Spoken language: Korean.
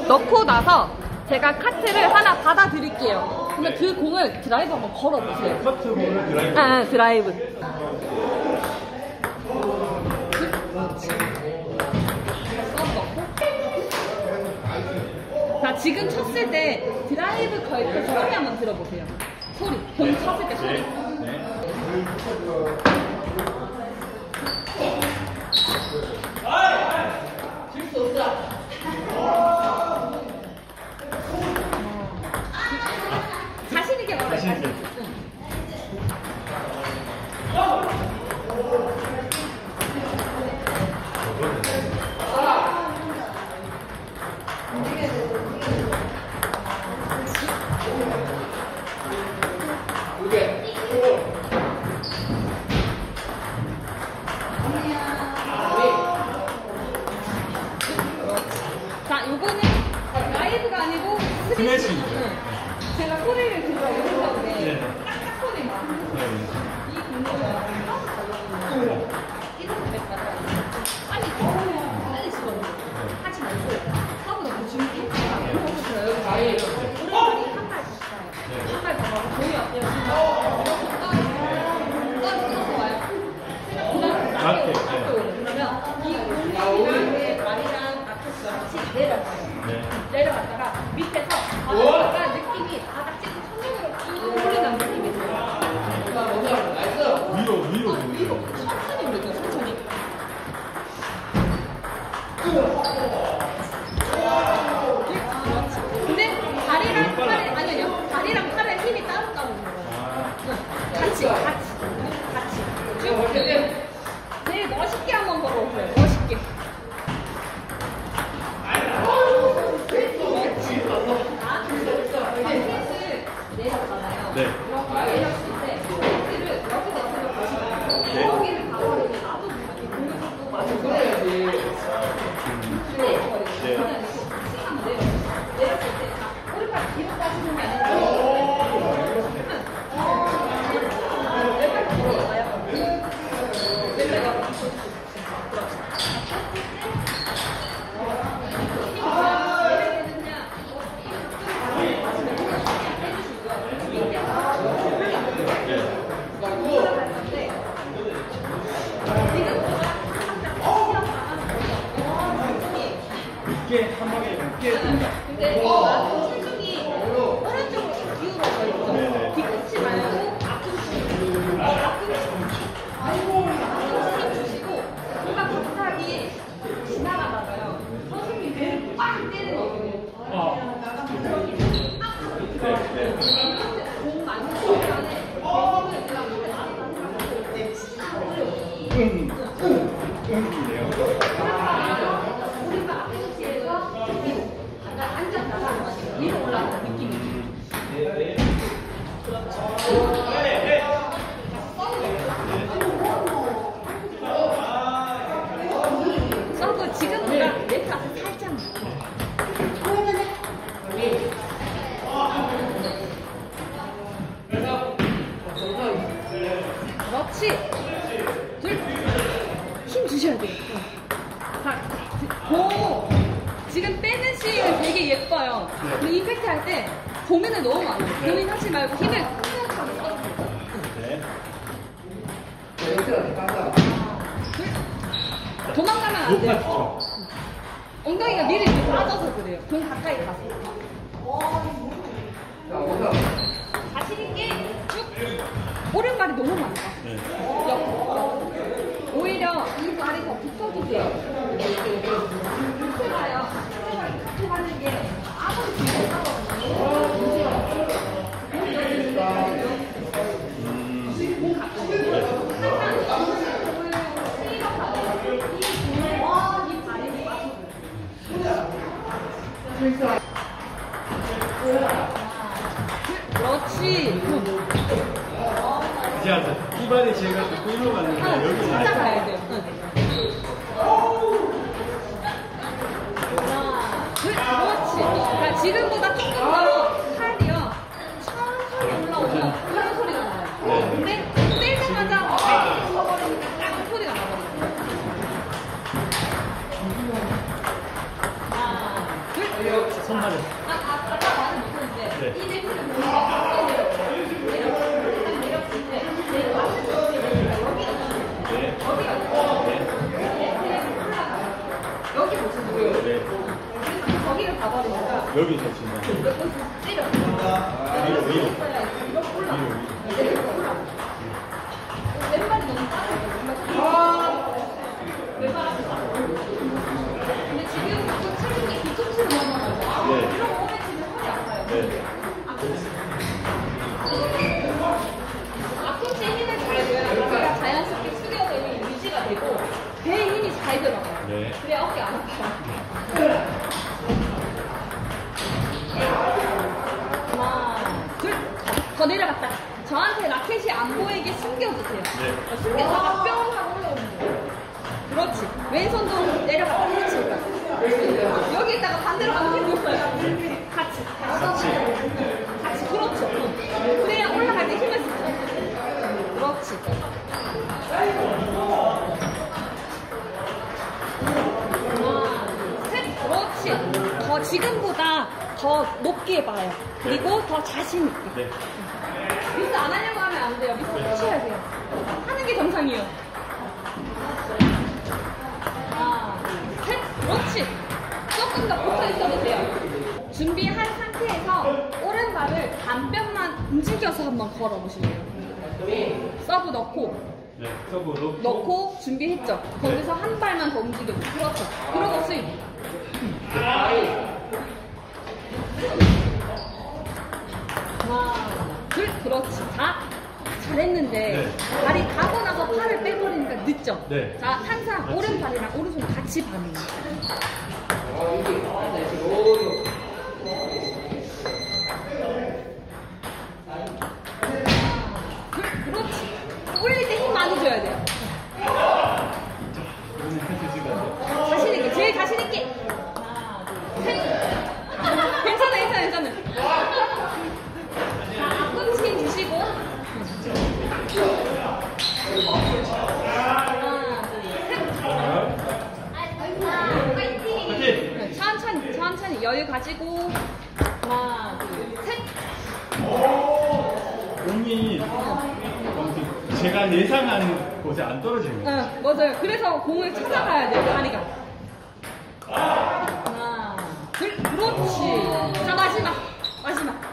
넣고 나서 제가 카트를 하나 받아 드릴게요. 그러면 그 공을 드라이브 한번 걸어 보세요. 카트 공을 드라이브. 드라이브. 자, 지금 쳤을 때 드라이브 걸 때 소리 한번 들어보세요. 소리. 공 쳤을 때 소리. 자신 있게 말해. 자신 있게. 자, 요거는 라이브가 아니고 스매시. 제가 소리를 들어 오는데 딱딱 소리만. 이 공을 빨리 집어넣어. 하지 말고 서브도 준비해. 오른발이 한발 가까요. 한발 더 가고 공이 어때요? 떠서 와요. 낮게 그러면 이 공이랑 발이랑 앞에서 같이 내려가요. 내려갔다가 밑에서 바닥 느낌이 바닥 찍고 천장으로 쭉 올리는 느낌이 들어요. 위로 천천히 올려줘요. 천천히. 근데 다리랑 팔에 아니요 다리랑 팔에 힘이 따로따로 들어요. 같이 쭉. 제일 멋있게 한번 걸어오세요. 멋있게. 내렸잖아요. 네. 내렸을 때 포인트를 여기서 보시면 여기를 가버리면 나도 이렇게 공격도 맞고 그래야지. 그냥 이렇게 하면 돼요. 내렸을 때 오른발 뒤로 빠지는 게 아니라 왼발 뒤로 가요. 왼발 한 방에 늦게 된다. 근데 체중이 오른쪽으로 기울어져 있죠. 뒤꿈치 말고 앞꿈치. 앞꿈치 주시고 뭔가 갑자기 지나가다가요. 선생님이 빡 때리는 거거든요. 공 맞는 순간에 앉았다가 위로 올라가는 느낌이. 서브 지금보다 네트 앞에 살짝만. 그렇지. 둘. 힘 주셔야 돼요. 자, 고. 지금 빼는 씬은 되게 예뻐요. 근데 임팩트 할 때 고민을 너무 많이 해요. 고민하지 말고 힘을 탁하게 써주세요. 도망가면 안 돼요. 엉덩이가 미리 이렇게 빠져서 그래요. 공 가까이 가서. 자신있게 쭉. 오른발이 너무 많다. 오히려 이 발이 더 붙어주세요. 붙어가요. 붙어가는 게 아무리 뒤로 가거든요. 그렇지. 이 발이 제가 끌고 갔는데 여기 진짜 가야 돼요. 그렇지. 자, 지금보다 조금 더 팔이요. 천천히 올라오면 그런 소리가 나요. 근데 뗄 때마다 쳐버리니까 딱 소리가 나거든요. 하나, 둘. 손발에. 아까 말은 못했는데 네. 이 넥스는 보니까 내려치는데 내가 왔을 때 여기가 네. 여기가 여기 보시면 네. 거기를 가버리니까 여기서 지금. 때려. 위로, 위로. 이렇게 올라. 위로, 이렇게 올라. 왼발이 너무 빠르죠. 왼발이 빠르죠. 근데 지금 또 체중이 뒤통수로 넘어가요. 네. 이런 몸에 치면 허리 아파요. 네. 앞꿈치 힘을 잘 줘야 어깨가 자연스럽게 숙여져 있는 유지가 되고 배에 힘이 잘 들어가요. 네. 그래야 어깨 안 아파요. 하나, 둘, 더 내려갔다. 저한테 라켓이 안 보이게 숨겨주세요. 네. 숨겨다가 뿅 하고 올라오는 거예요. 그렇지. 왼손도 내려갔다. 그렇지. 여기 있다가 반대로 가면 힘이 없어요. 같이. 같이. 그렇죠. 그래야 올라갈 때 힘을 쓰죠. 그렇지. 하나, 셋. 그렇지. 더 지금보다 더 높게 봐요. 그리고 더 자신 있게. 네. 미스 안 하려고 하면 안 돼요. 미스 하셔야 돼요. 하는 게 정상이에요. 하나, 둘, 셋. 그렇지. 조금 더 붙어 있어도 돼요. 준비한 상태에서 오른발을 반뼘만 움직여서 한번 걸어보실래요? 서브 넣고, 네. 서브 넣고. 넣고 준비했죠? 거기서 한 발만 더 움직여줘. 그렇죠. 그러고 스윙. 하나, 둘, 그렇지. 자, 잘했는데 네. 발이 가고 나서 팔을 빼버리니까 늦죠? 네. 자, 항상 같이. 오른발이랑 오른손 같이 반응해요. 그렇지. 올릴 때 힘 많이 줘야 돼요. 자신있게, 제일 자신있게. 하나, 둘, 셋. 괜찮아. 자, 앞꿈치 힘 주시고. 하나, 둘, 셋. 파이팅! 네, 천천히 여유 가지고. 하나, 둘, 셋. 공이 제가 예상한 곳에 안 떨어지는 거예요. 응, 맞아요. 그래서 공을 찾아가야 돼요, 다리가. 하나, 둘, 그렇지. 자, 마지막.